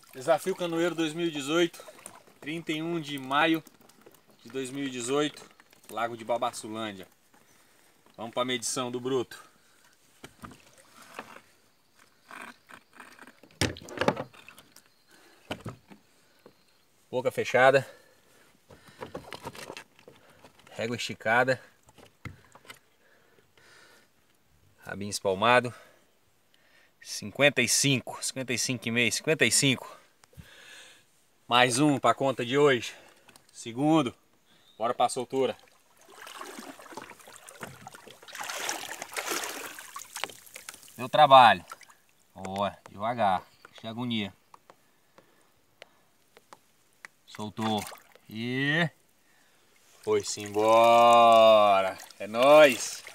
Desafio Canoeiro 2018, 31 de maio de 2018, Lago de Babassulândia. Vamos para a medição do bruto. Boca fechada, régua esticada, rabinho espalmado, 55,5, 55. Mais um para a conta de hoje. Segundo, bora para a soltura. Deu trabalho. Ó, devagar, deixa a agonia. Soltou. E foi-se embora. É nóis.